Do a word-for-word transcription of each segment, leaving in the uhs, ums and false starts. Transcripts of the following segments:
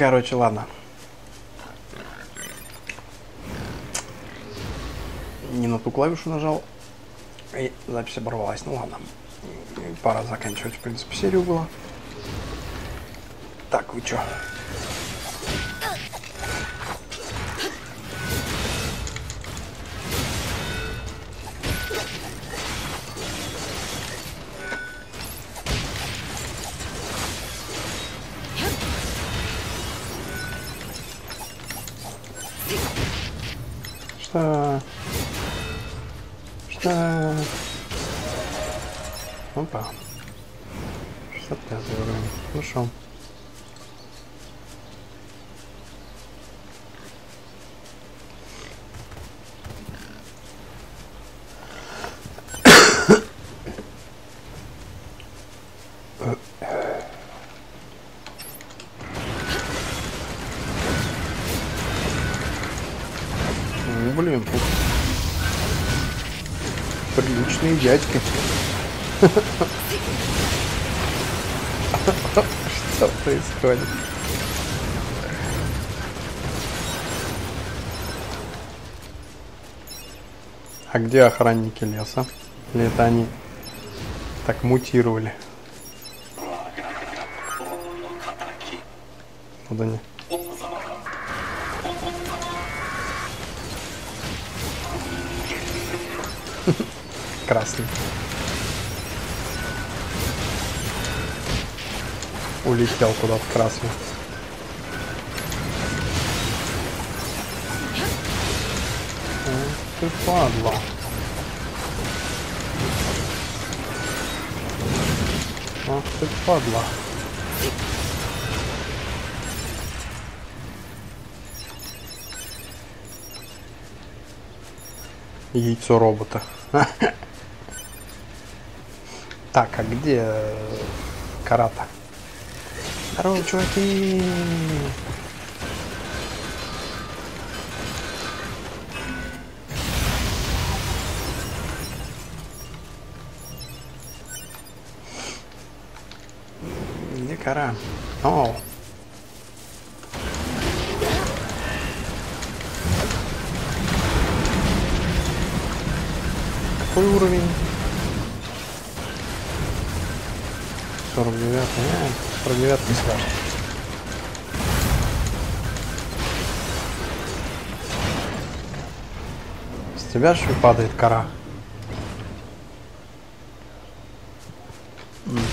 Короче, ладно. Не на ту клавишу нажал. И запись оборвалась. Ну ладно. Пора заканчивать, в принципе, серию было. Так, вы чё? Что? Что? Опа. шестьдесят пятый уровень. Хорошо. Блин, тут приличные дядьки. Что происходит? А где охранники леса? Или это они так мутировали? Вот они. Красный. Улетел куда-то красный. Ах ты падла. Ах ты падла. Яйцо робота. Так, а где карата? Здорово, чуваки! Где кара? О! Какой уровень? сорок девятый. А, сорок девятый не скажет. С тебя же падает кора. М.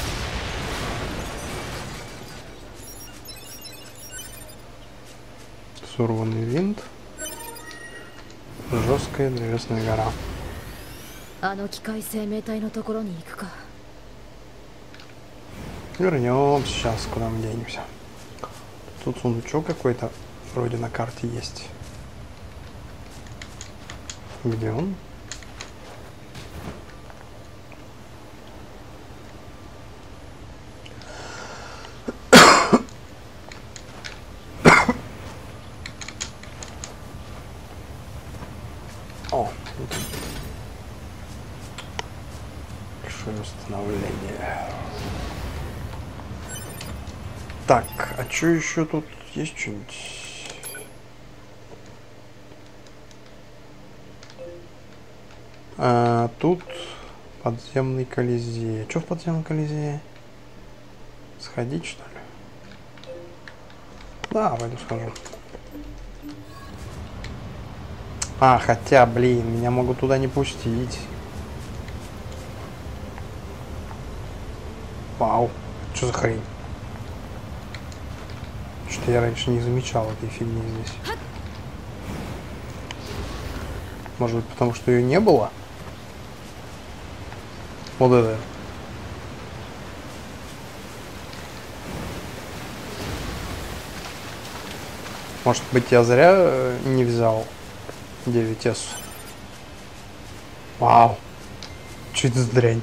Сорванный винт. Жесткая древесная гора. Вернемся сейчас, куда мы денемся. Тут сундучок какой-то вроде на карте есть. Где он? О, большое восстановление. Так, а что еще тут есть что-нибудь? А, тут подземный колизей. Что в подземном колизее? Сходить, что ли? Да, пойду схожу. А, хотя, блин, меня могут туда не пустить. Вау, что за хрень? Что я раньше не замечал этой фигни здесь. Может быть, потому что ее не было? Вот это. Может быть, я зря не взял девять эс. Вау. Что это за дрянь?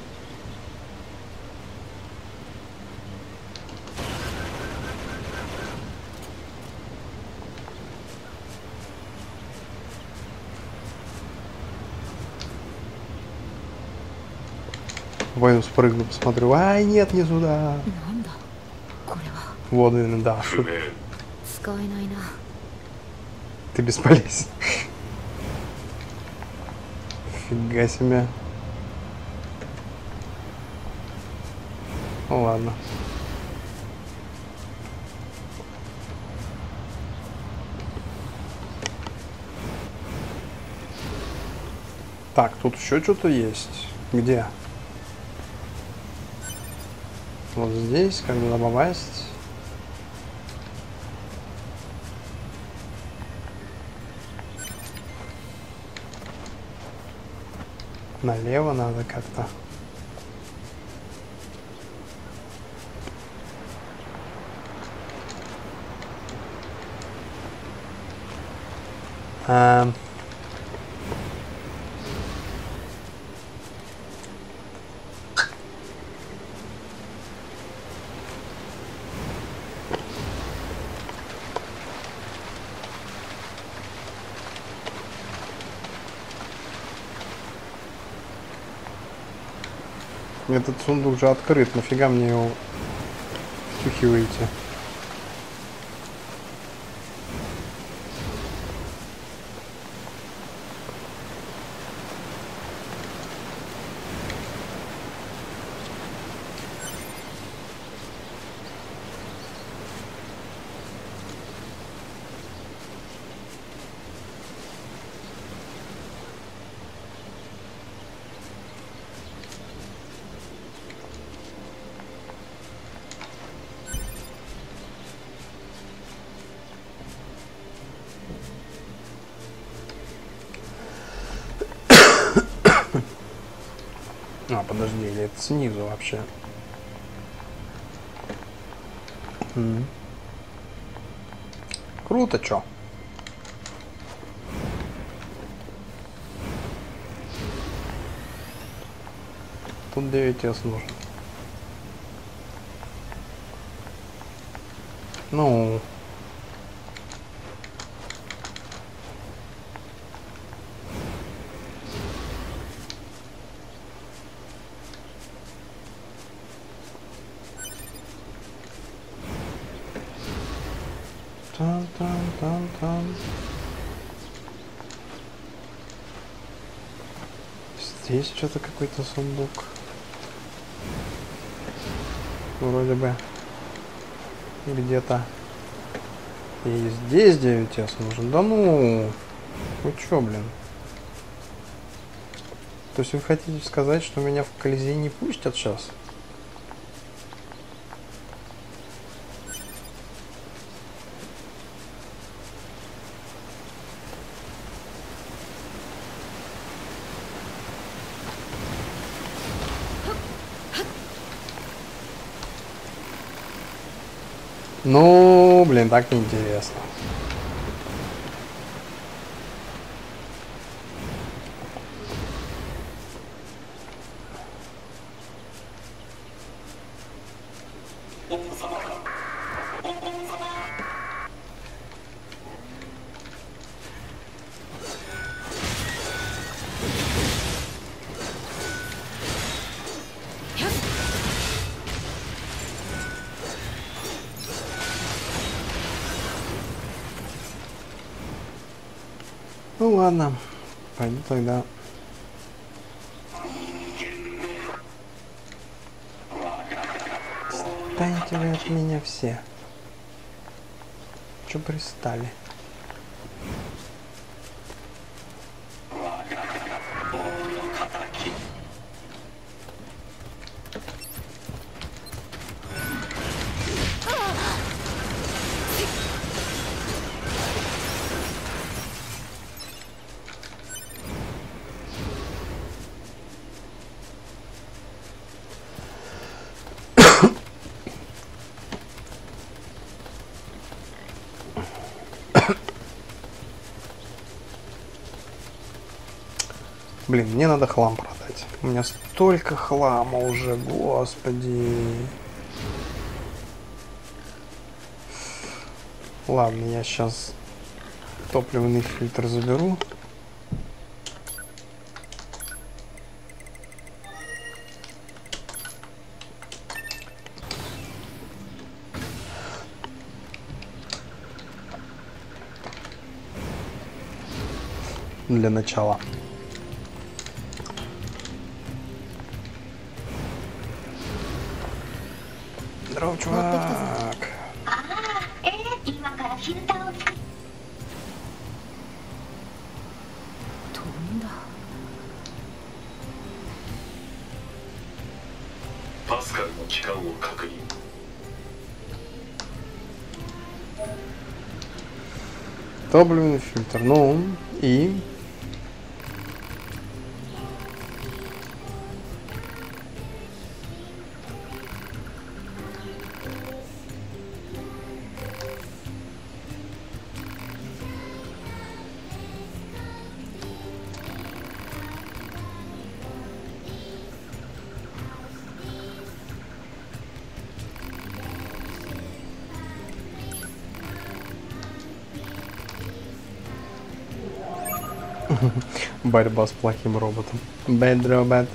Пойду спрыгну, посмотрю. Ай, нет, не сюда. Вот именно, да. Ты бесполезен. Фига себе. Ну ладно. Так, тут еще что-то есть. Где? Вот здесь, как туда попасть? Налево надо как-то. А... Этот сундук уже открыт, нафига мне его втюхиваете? А, подожди, или это снизу вообще? М-м. Круто, чё? Тут девять эс нужен. Ну... Там-там-там-там. Здесь что-то какой-то сундук. Вроде бы где-то. И здесь девять эс нужен. Да ну, вы чё, блин? То есть вы хотите сказать, что меня в Колизей не пустят сейчас? Ну, блин, так неинтересно. Ну ладно, пойду тогда. Отстаньте вы от меня все. Чё пристали? Блин, мне надо хлам продать. У меня столько хлама уже, господи. Ладно, я сейчас топливный фильтр заберу. для начала. Здорово, чувак. Паскальの帰還を確認。 Топливный фильтр. Ну и... Борьба с плохим роботом. Bad robot.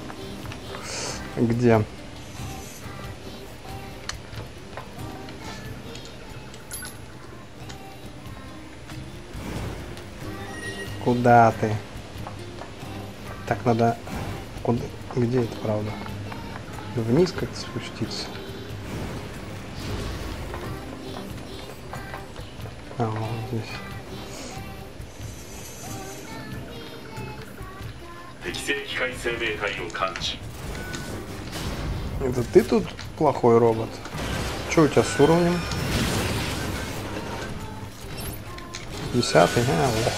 Где? Куда ты? Так надо... Куда? Где это, правда? Вниз как-то спуститься. А, вот здесь. Это ты тут плохой робот? Что у тебя с уровнем? Десятый? А, ох.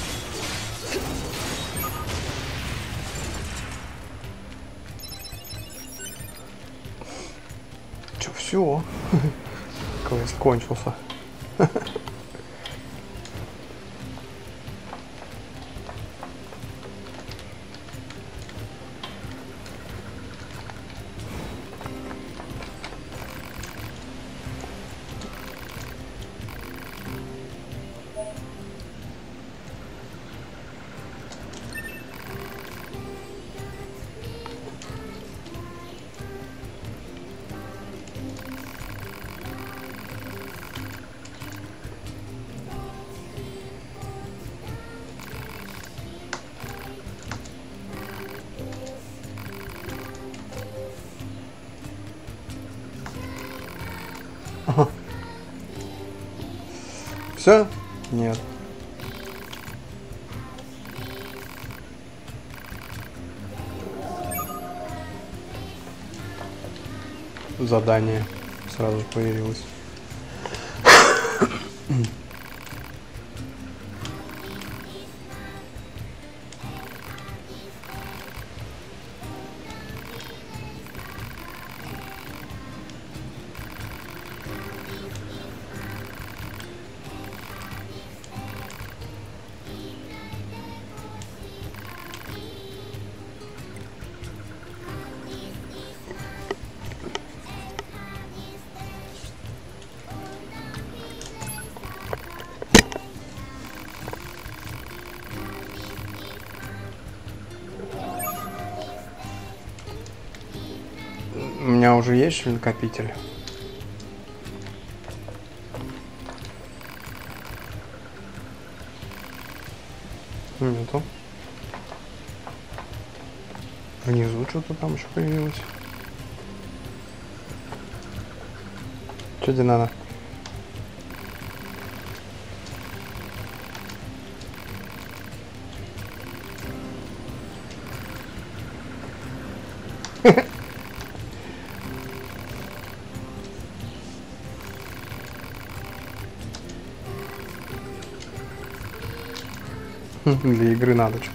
Че, все? Квест кончился. Все? Нет. Задание сразу же появилось. У меня уже есть что ли накопитель? Нету. Внизу что-то там еще появилось. Что тебе надо? Для игры надо что-то.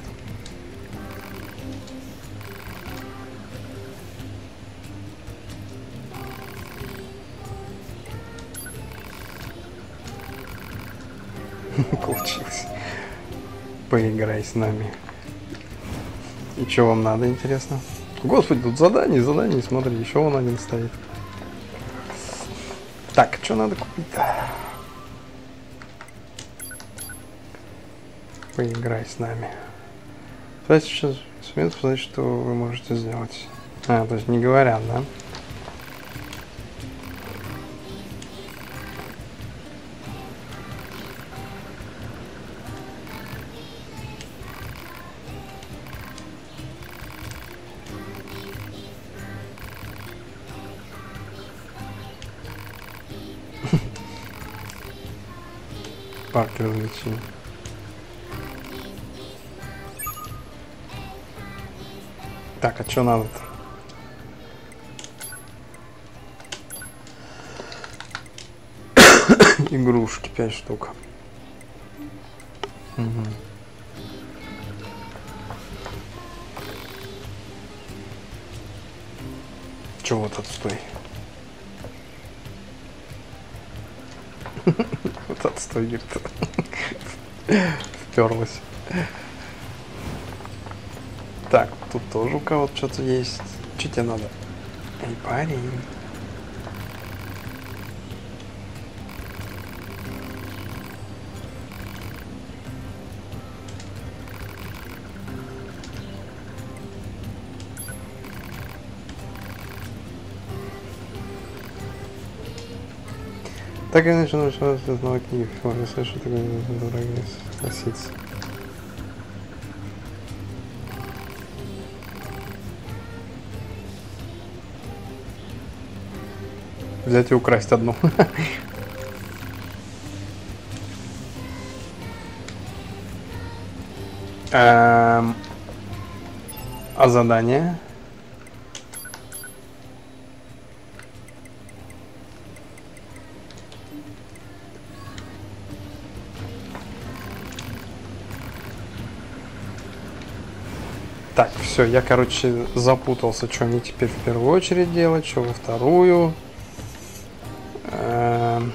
Получилось. Поиграй с нами. И что вам надо, интересно? Господи, тут задание, задание, смотри, еще он один стоит. Так, что надо купить-то? Поиграй с нами. Давайте сейчас смею сказать, что вы можете сделать. А, то есть не говорят, да? парке развлечений. Так, а что надо-то? Игрушки пять штук. Угу. Чё вот отстой? Вот отстой, говорит. Вперлась. Так, тут тоже у кого-то что-то есть. Что тебе надо? Эй, парень. Так я начал начать с одной книги. Я слышу, такое дорогие согласиться. Взять и украсть одну. эм, а задание? Так, все, я, короче, запутался, что мне теперь в первую очередь делать, что во вторую. Эм...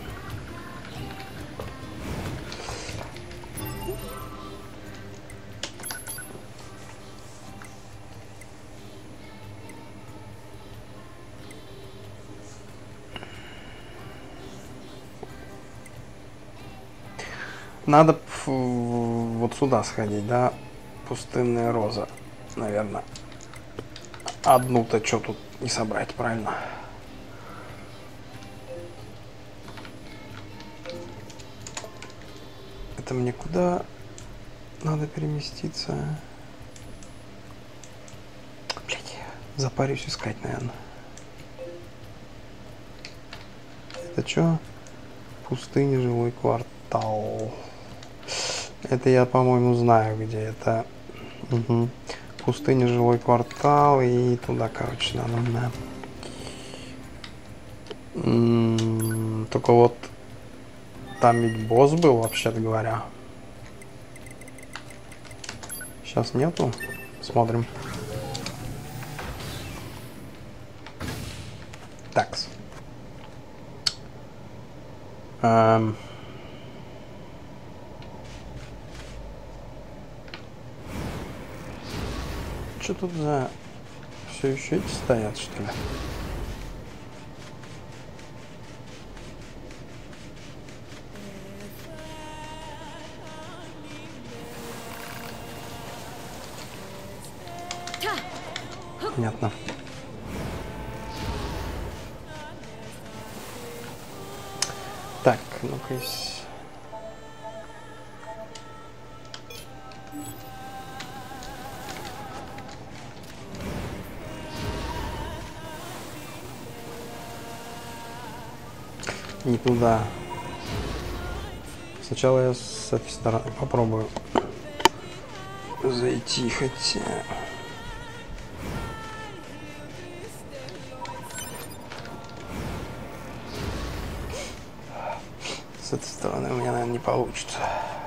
Надо вот сюда сходить, да? Пустынная роза, наверное. Одну-то что тут не собрать, правильно? Это мне куда надо переместиться? Блять, запарюсь искать, наверное. Это что? Пустыня, жилой квартал. Это я, по-моему, знаю, где это. Угу. Пустыня, жилой квартал, и туда, короче, надо, да. М-м, только вот там ведь босс был, вообще-то говоря. Сейчас нету. Смотрим. Такс. Эм. Что тут за... Все еще эти стоят, что ли? Понятно. Так, ну-ка. Не туда. Сначала я с этой стороны попробую зайти, хотя... С этой стороны у меня, наверное, не получится.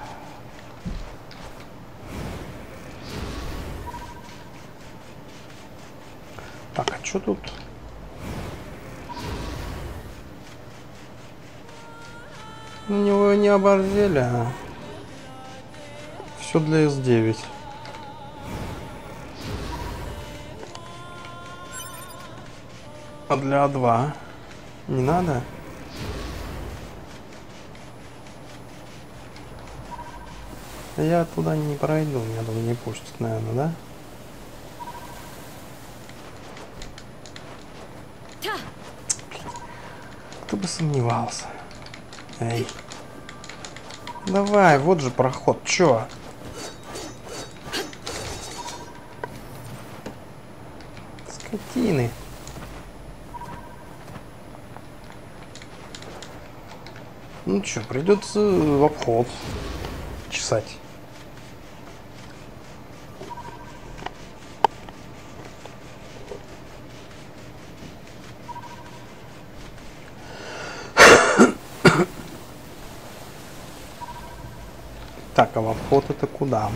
Так, а что тут? Ну, него не оборзели, а все для эс девять. А для а два не надо? Я туда не пройду, меня туда не пустят, наверное, да? Кто бы сомневался. Эй. Давай, вот же проход, чё? Скотины. Ну что, придется в обход чесать. Так, а в обход это куда?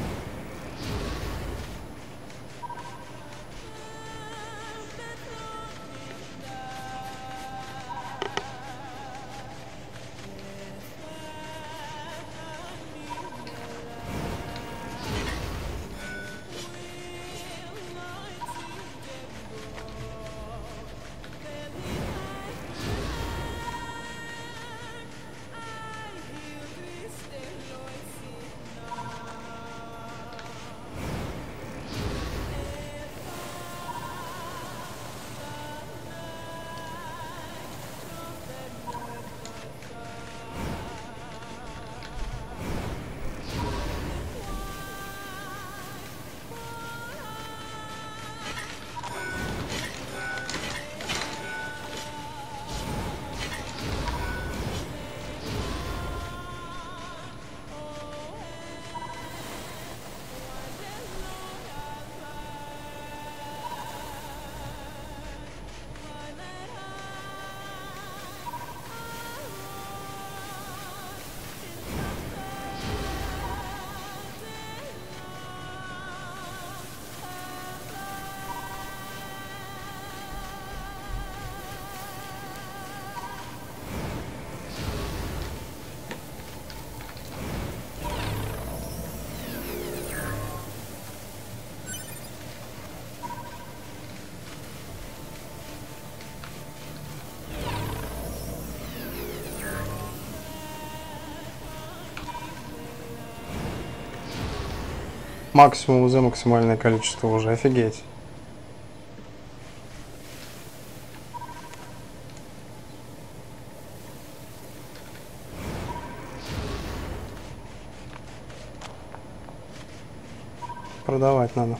Максимум за максимальное количество уже, офигеть. Продавать надо.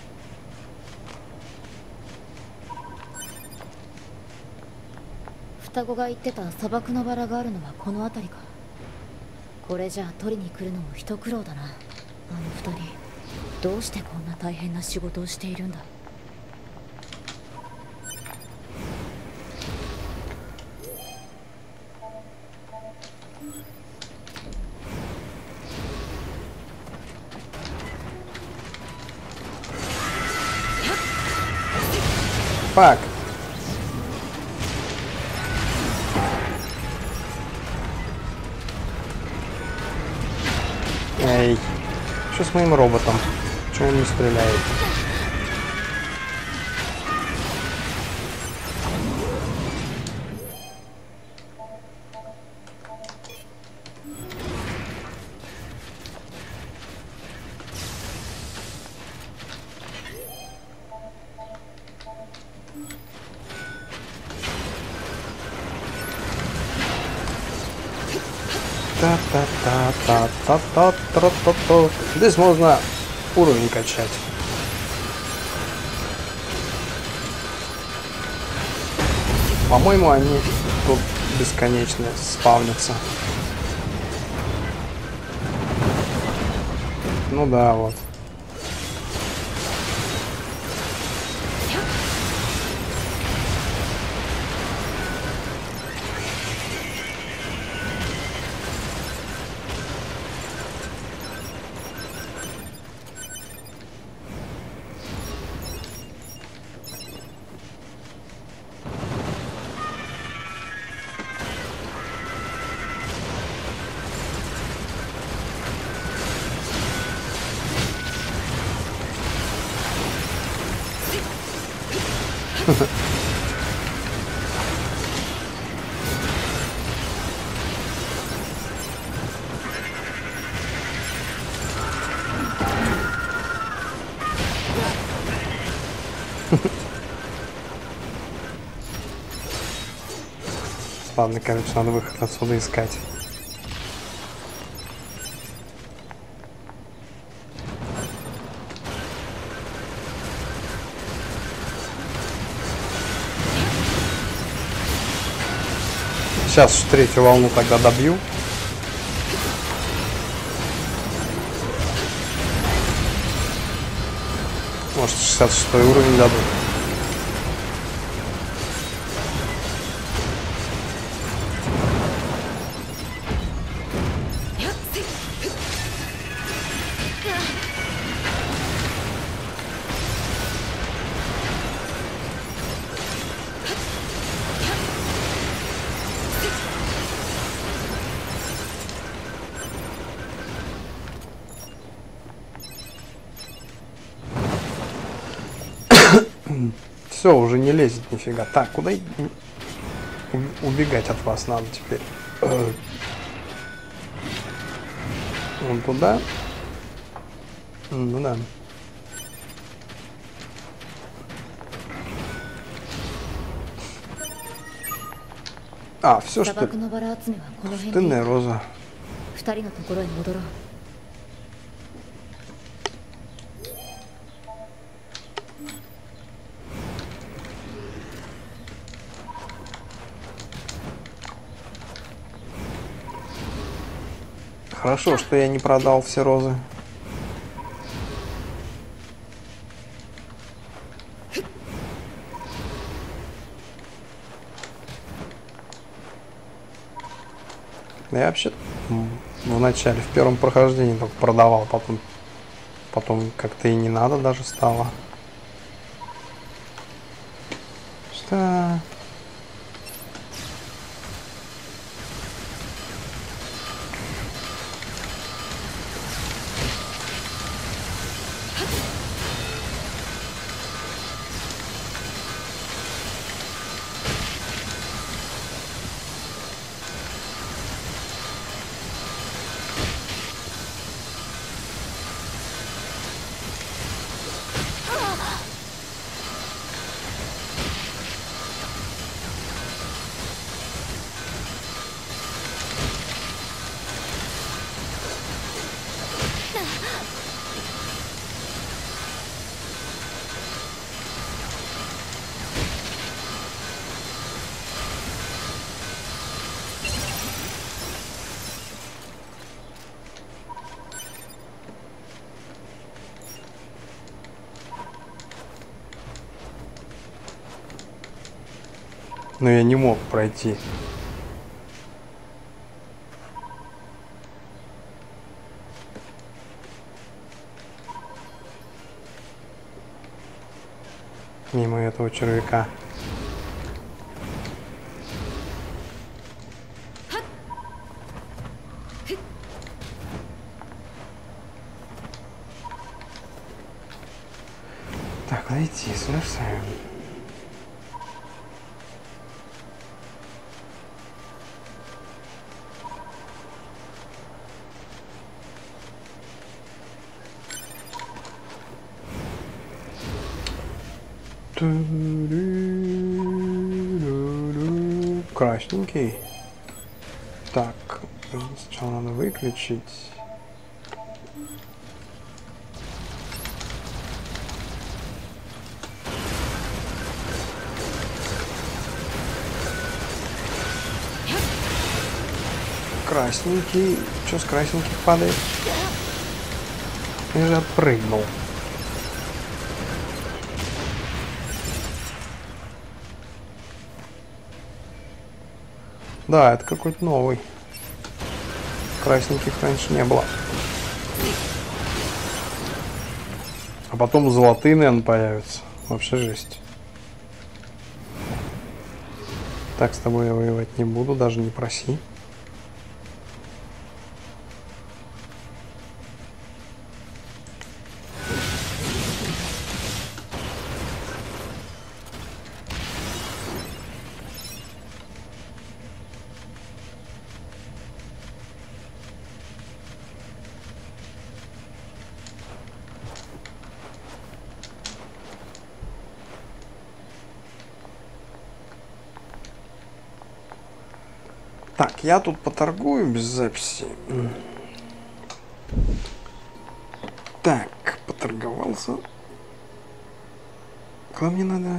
双子が言ってた砂漠のバラがあるのはこの辺りか。これじゃあ取りに来るのも一苦労だな。あの二人どうしてこんな大変な仕事をしているんだ。 Fuck. Эй, что с моим роботом? Чего он не стреляет? Та-та-та-та-та-та-та-та. Здесь можно уровень качать. По-моему, они тут бесконечно спавнятся. Ну да, вот. Ладно, короче, надо выход отсюда искать. Сейчас третью волну тогда добью. Может, шестьдесят шестой уровень дадут. Все, уже не лезет нифига. Так, куда убегать от вас надо теперь? Вон туда. Ну да. А, все что ли? Пустынная роза. Хорошо, что я не продал все розы. Я вообще в начале, в первом прохождении только продавал, потом, потом как-то и не надо даже стало. Что? Но я не мог пройти. Мимо этого червяка. Так, найти, совершаем. Красненький. Так, сначала надо выключить. Красненький. Что с красненьких падает? Я же отпрыгнул. Да, это какой-то новый. Красненьких раньше не было. А потом золотые, наверное, появятся. Вообще жесть. Так, с тобой я воевать не буду, даже не проси. Так, я тут поторгую без записи. Так, поторговался. Куда мне надо?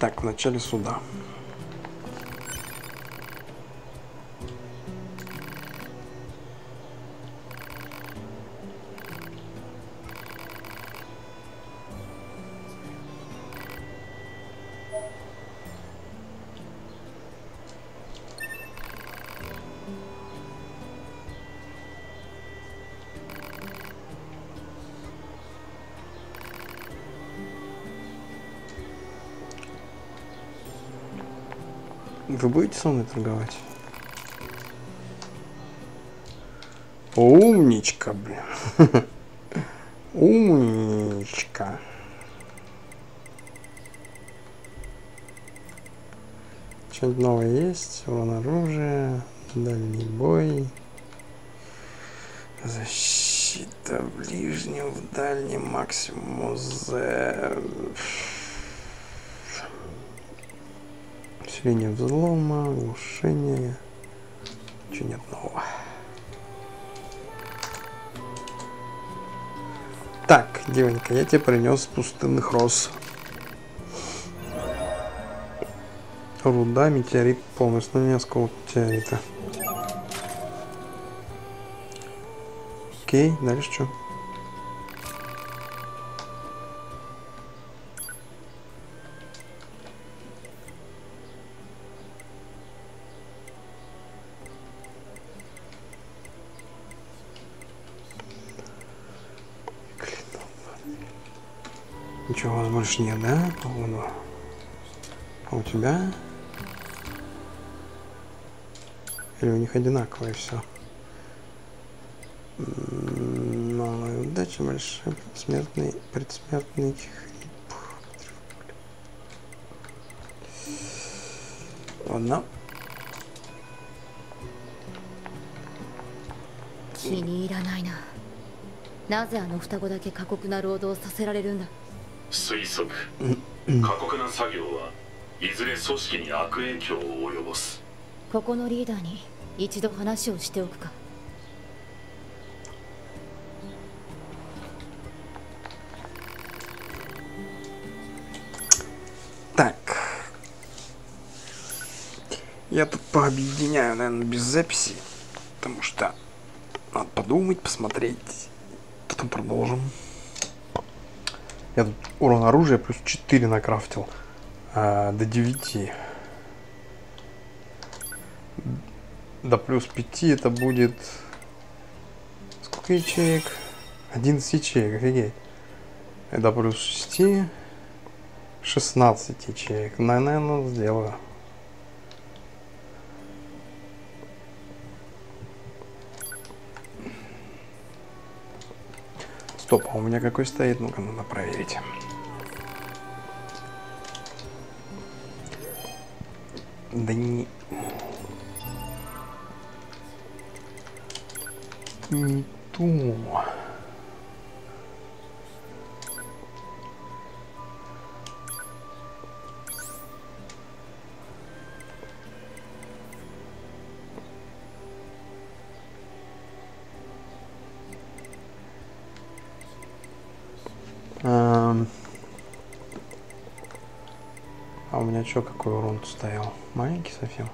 Так, в начале суда. Вы будете со мной торговать? Умничка, блин. Умничка. Что-нибудь новое есть? Урон оружия, дальний бой, защита ближнего, в дальнем, максимум з... Усиление взлома, глушение. Ничего нет нового. Так, девонька, я тебе принес пустынных роз. Руда, метеорит полностью, ну не осколок метеорита. Окей, дальше что? Ничего у вас больше нет, да? По-моему. А у тебя? Или у них одинаковое все? Малая удача, большой предсмертный, предсмертный хрип. Ладно. 気に入らないな。なぜあの双子だけ過酷な労働をさせられるんだ。 推測過酷な作業はいずれ組織に悪影響を及ぼす。 ここのリーダーに一度話をしておくか。 Так. Я тут пообъединяю, наверное, без записи, потому что надо подумать, посмотреть. Потом продолжим. Я тут урон оружия плюс четыре накрафтил. А, до девяти. До плюс пяти это будет... Сколько ячеек? одиннадцать ячеек, офигеть. До плюс шести... шестнадцать ячеек. Наверное, сделаю. Стоп, а у меня какой стоит? Ну-ка, надо проверить. Да не... Не то. А, а у меня что, какой урон стоял? Маленький совсем.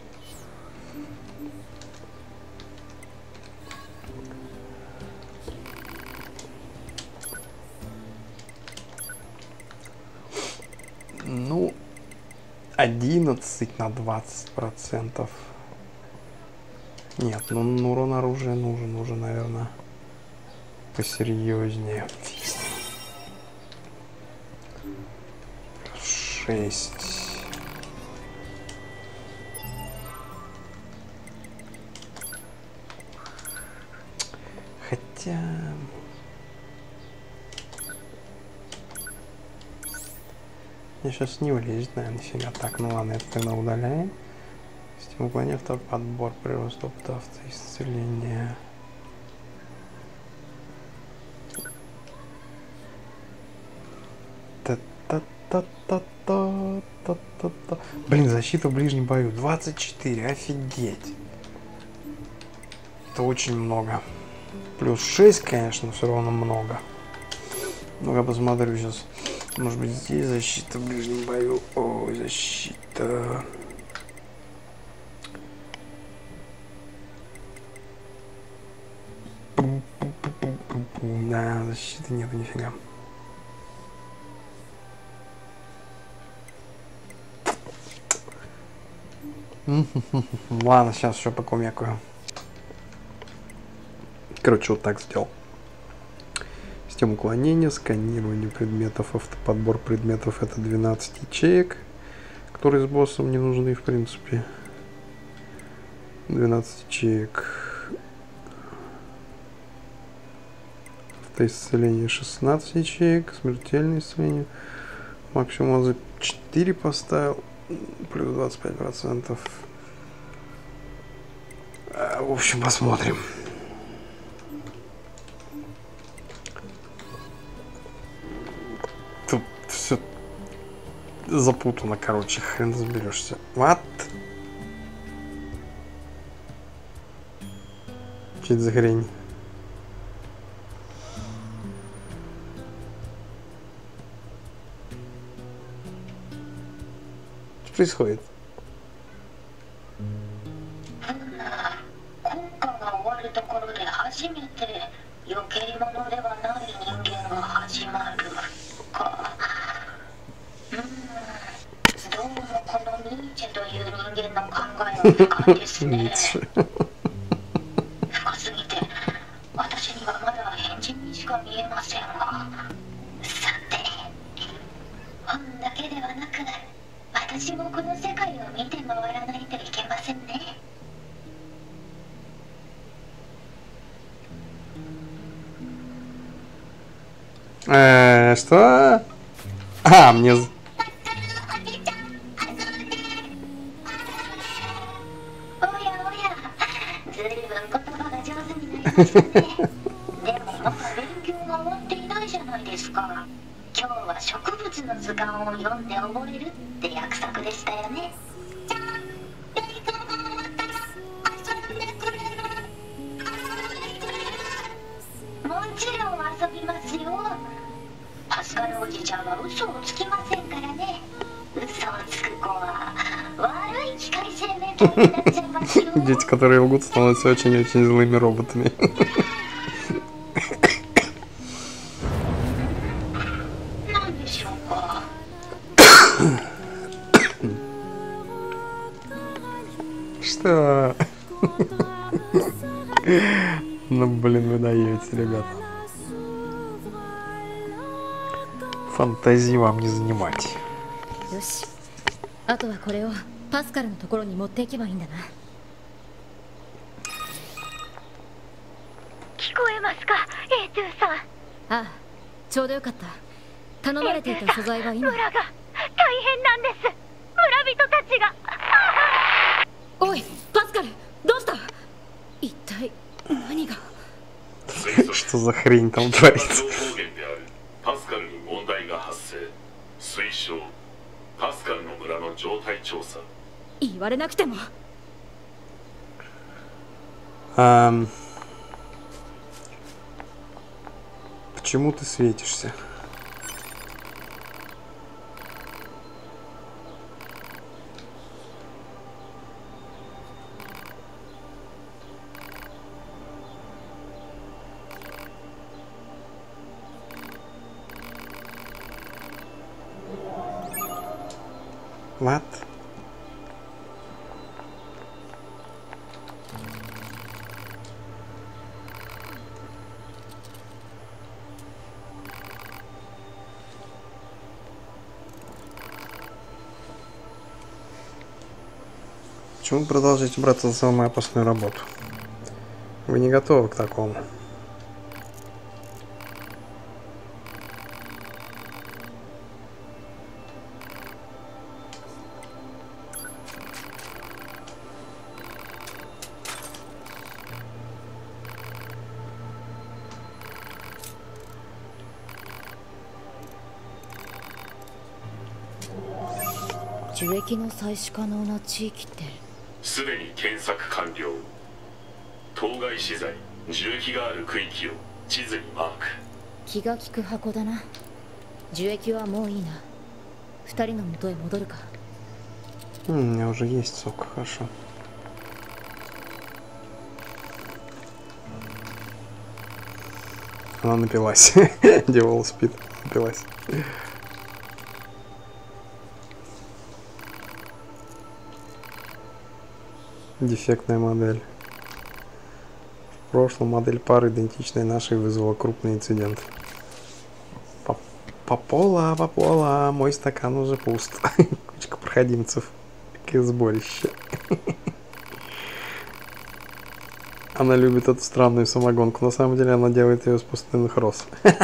Ну, одиннадцать на двадцать процентов. Нет, ну урон оружия нужен, уже, наверное, посерьезнее. шесть. Хотя... Мне сейчас не влезет, наверное, себя. Так, ну ладно, это тогда удаляем. Стимул уклонения, подбор, прирост опыта, автоисцеление. Та-та-та-та-та-та-та. Блин, защита в ближнем бою. двадцать четыре, офигеть. Это очень много. Плюс шесть, конечно, все равно много. Ну-ка посмотрю сейчас. Может быть, здесь защита в ближнем бою. Ой, защита. Да, защиты нету нифига. Ладно, сейчас еще покумекаю. Короче, вот так сделал. Система уклонения, сканирование предметов, автоподбор предметов. Это двенадцать ячеек, которые с боссом не нужны, в принципе. двенадцать ячеек. Автоисцеление шестнадцать ячеек. Смертельное исцеление. Максимум за четыре поставил. Плюс двадцать пять процентов. В общем, посмотрим. Тут все запутано, короче, хрен разберешься. Вот. Что это за хрень? Что происходит? Э, что? А, мне... Дети, которые лгут, становятся очень-очень злыми роботами. Что? Ну, блин, вы даете, ребята. Фантазии вам не занимать. よし、あとはこれをパスカルのところに持っていけばいいんだな。 聞こえますか、エートゥーさん。 ああ、ちょうどよかった。頼まれていた素材は今。 村が大変なんです。村人たちが。 おい、パスカル、どうした？一体何が？ Что за хрень там творится? パスカルに問題が発生。推奨。パスカルの村の状態調査。 言われなくても。 Um, почему ты светишься? What? Почему вы продолжаете браться за самую опасную работу? Вы не готовы к такому. 樹液の採取可能な地域ってすでに検索完了。当該資材樹液がある区域を地図にマーク。 気が利く箱だな。 樹液はもういいな。二人の元へ戻るか。 У меня уже есть сок, хорошо. Она напилась. Девол спит, напилась. Дефектная модель. В прошлом модель пары, идентичной нашей, вызвала крупный инцидент. Попола, попола, мой стакан уже пуст. Кучка проходимцев. Какое сборище. Она любит эту странную самогонку. На самом деле она делает ее из пустынных роз.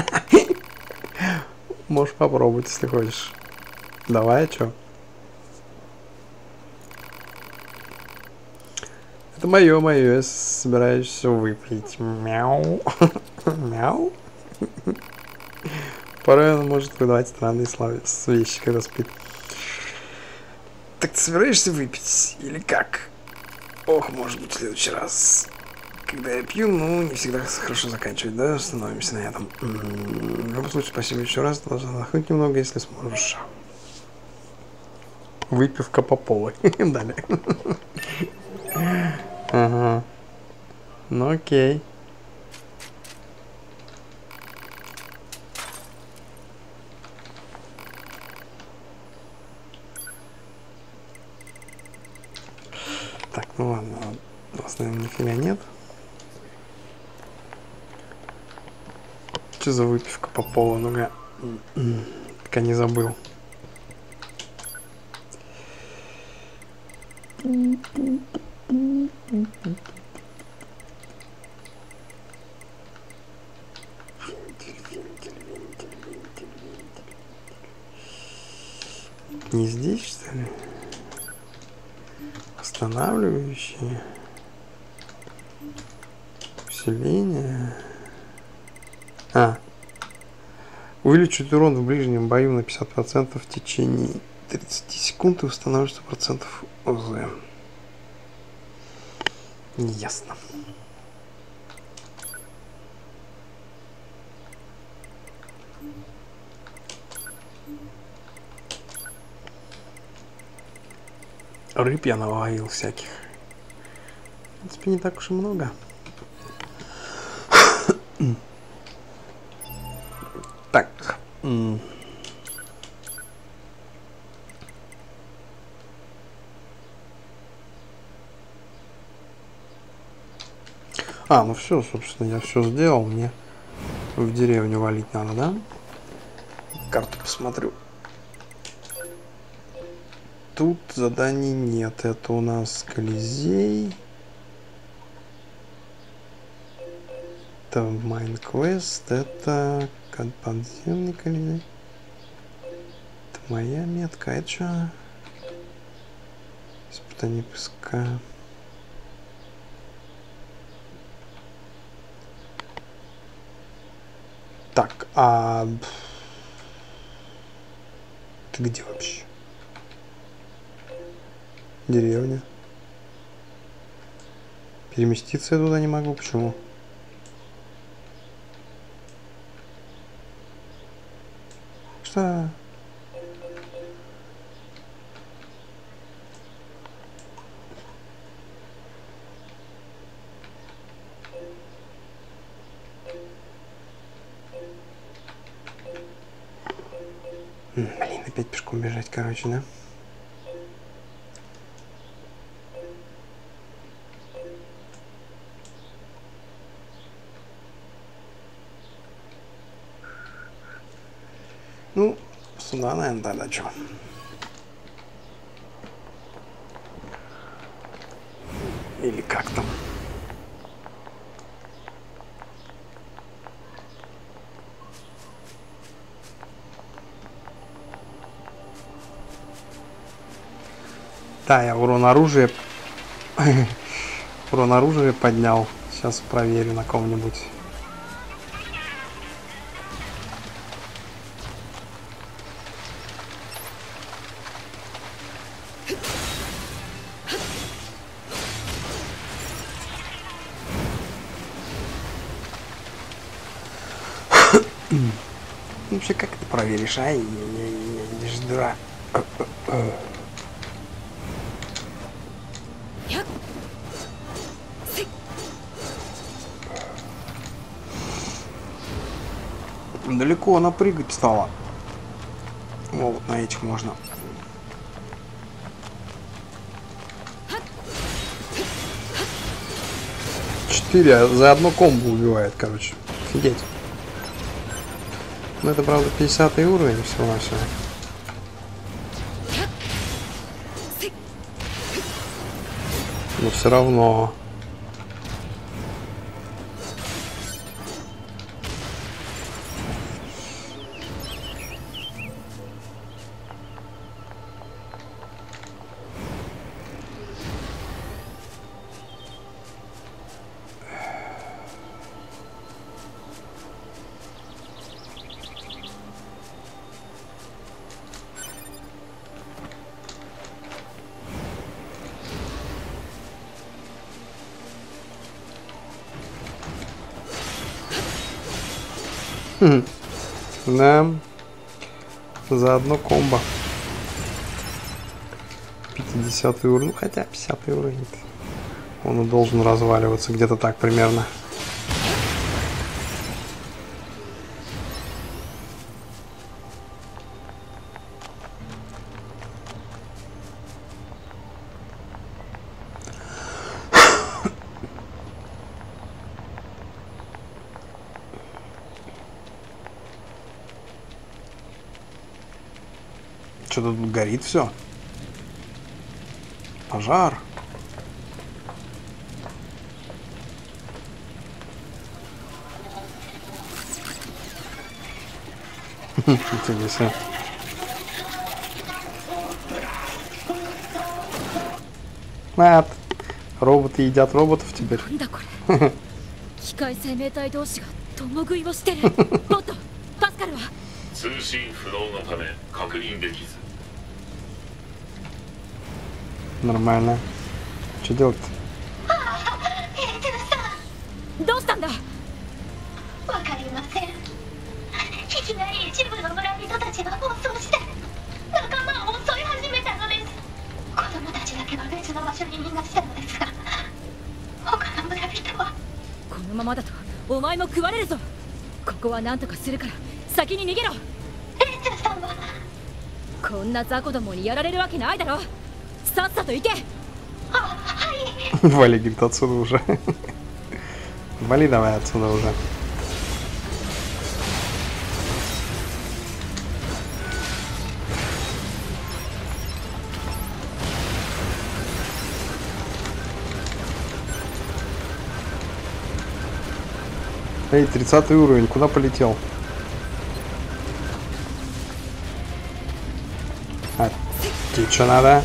Можешь попробовать, если хочешь. Давай, а чё? Это мое, мое. Я собираюсь все выпить. Мяу. Мяу. Порой он может выдавать странные слова, вещи, когда спит. Так ты собираешься выпить? Или как? Ох, может быть, в следующий раз. Когда я пью, ну, не всегда хорошо заканчивать, да? Становимся на этом. В любом случае, спасибо еще раз. Должна отдохнуть немного, если сможешь. Выпивка по полу. Далее. Ага. Ну, окей. Так, ну ладно, у нас, наверное, нифига нет. Что за выпивка по полу? Ну-ка, пока не забыл. Не здесь, что ли? Останавливающие. Усиление. А. Увеличивает урон в ближнем бою на пятьдесят процентов в течение тридцати секунд и устанавливает сто процентов ОЗ. Ясно. Рыб я наловил всяких. В принципе, не так уж и много. Так. А, ну все, собственно, я все сделал. Мне в деревню валить надо, да? Карту посмотрю. Тут заданий нет. Это у нас Колизей. Это Майнквест. Это подземный Колизей. Это моя метка. Это что? Испытание песка. Так, а... Ты где вообще? Деревня. Переместиться я туда не могу. Почему? Что? Блин, опять пешком бежать, короче, да? Ну, сюда, наверное, тогда что? Или как там? Да, я урон оружия... урон оружия поднял. Сейчас проверю на ком-нибудь. вообще как ты проверишь, а? Я, я, я, я же дурак. Далеко она прыгать стала. Вот на этих можно. Четыре за одно комбо убивает, короче. Офигеть. Ну это, правда, пятидесятый уровень всего-навсего. Но все равно. Да, за одно комбо. пятидесятый уровень, ну хотя пятидесятый уровень. Он и должен разваливаться где-то так примерно. Что-то тут горит все. Пожар. Нифига себе. Мат. Роботы едят роботов теперь. 機械生命体同士が共食いをしてる。ボット、パスカルは通信不能のため確認できず。 Нормально. Что делать-то? どうしたんだ。 わかりません。いきなり一部の村人たちが暴走して仲間を襲い始めたのです。子供たちだけは別の場所に逃がしたのですが、他の村人は。 このままだとお前も食われるぞ。ここは何とかするから先に逃げろ。 レンジャーさんは。 こんな雑魚どもにやられるわけないだろ。さっさと行け。 あ、はい。 Вали, говорит, отсюда уже. Вали давай отсюда уже. Эй, тридцатый уровень, куда полетел? А, тебе что надо?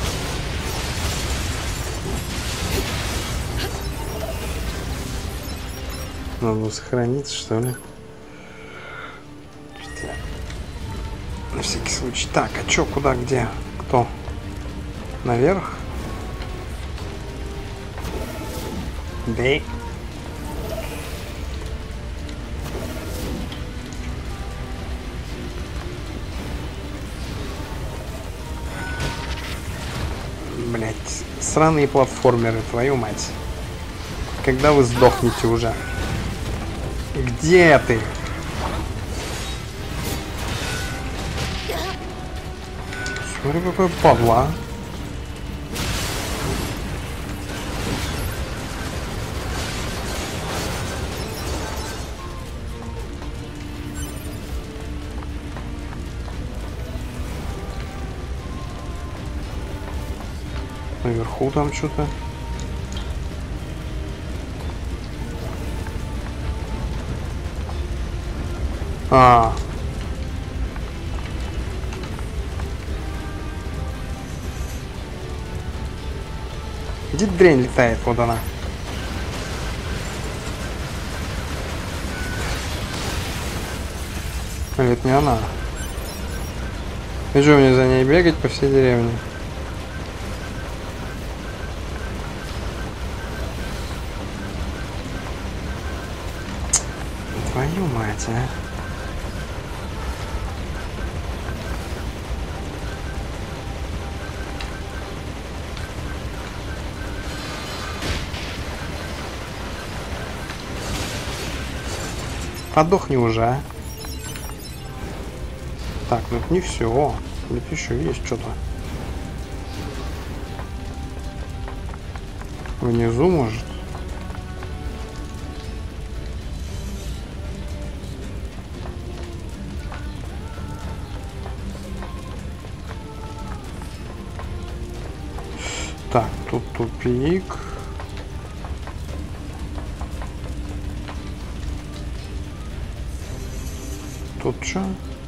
Надо сохраниться, что ли? На всякий случай. Так, а чё, куда, где? Кто? Наверх? Да. Блять, сраные платформеры, твою мать. Когда вы сдохнете уже? Где ты? Смотри, какой падла. Наверху там что-то. А. Где дрянь летает? Вот она. Или это не она? И что, мне за ней бегать по всей деревне? Твою мать, а. Подохни уже, а. Так, ну это не все. Тут еще есть что-то. Внизу, может? Так, тут тупик. Тут что?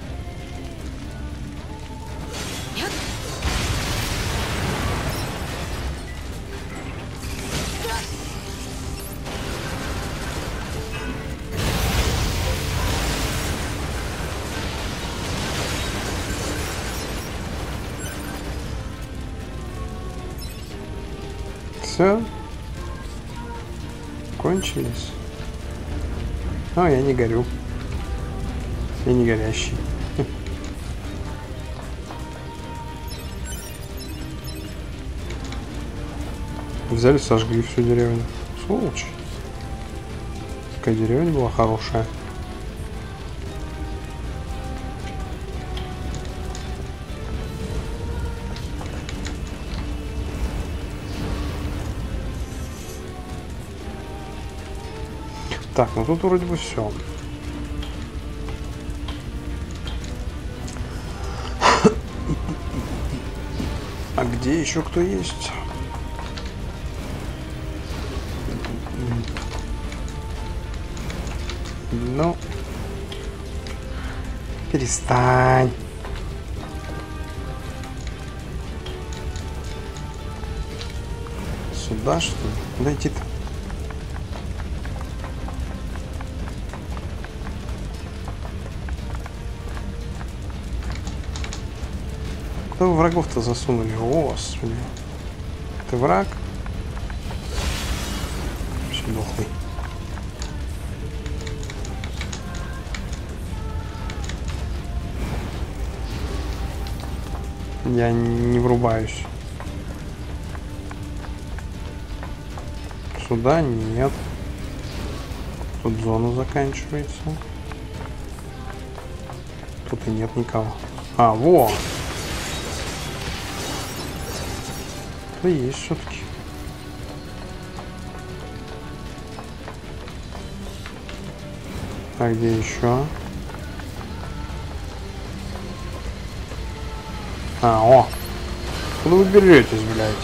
Все? Кончились? А, я не горю. Я не горящий. Взяли, сожгли всю деревню. Сволочь. Какая деревня была хорошая. Так, ну тут вроде бы все. А где еще кто есть? Ну, перестань. Сюда, что ли? Куда идти-то? Куда вы врагов-то засунули? Господи. Ты враг? Вообще дохлый. Я не врубаюсь. Сюда нет. Тут зона заканчивается. Тут и нет никого. А, во! Да есть все-таки. А где еще? А, о! Куда вы беретесь, блядь?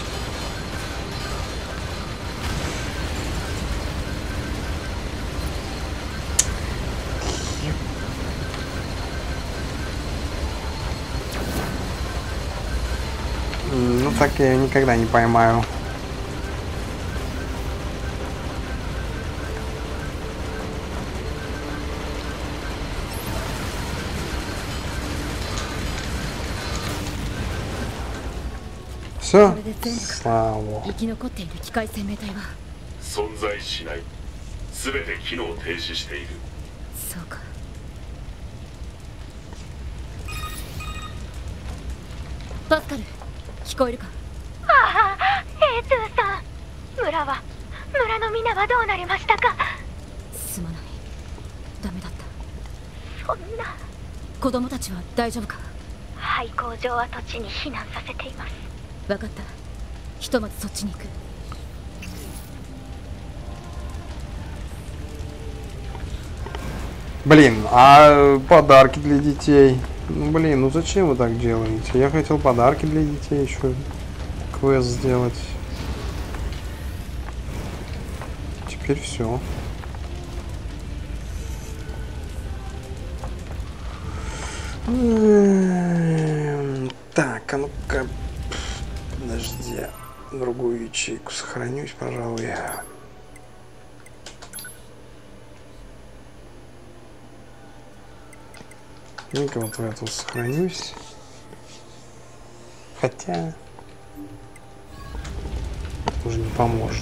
Ну так я никогда не поймаю. Все? Слава Богу. 存在しない。すべて機能停止している。 そうか。パスカル、聞こえるか？ ああ、エートゥーさん。村は村の皆はどうなりましたか？ すまない。ダメだった。 そんな。 子供たちは大丈夫か？ 廃工場跡地に避難させています。 分かった。ひとまずそっちに行く。 Блин, а подарки для детей? Ну, блин, ну зачем вы так делаете? Я хотел подарки для детей еще квест сделать. Теперь все. Так, а ну-ка, подожди, другую ячейку сохранюсь, пожалуй. Ну-ка, вот в эту сохранюсь. Хотя уже не поможет.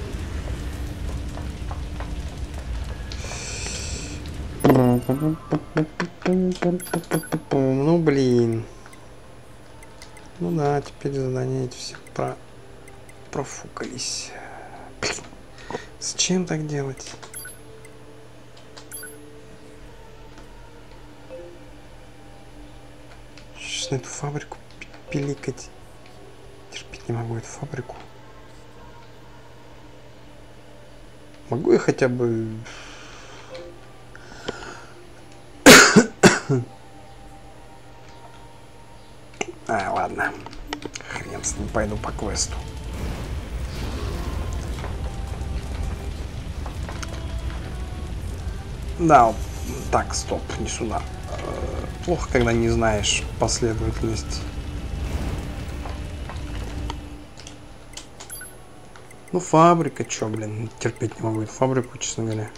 Ну блин. Ну да, теперь задания эти все про... профукались. Блин. Зачем так делать? конечно, эту фабрику пиликать. Терпеть не могу эту фабрику. Могу я хотя бы... А, ладно. Хрен с ним, пойду по квесту. Да, вот, так, стоп, не сюда. Плохо, когда не знаешь последовательность. Ну, фабрика, чё, блин, терпеть не могу эту фабрику, честно говоря.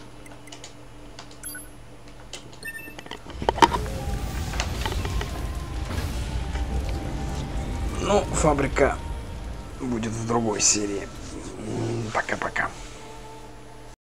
Ну, фабрика будет в другой серии. Пока-пока.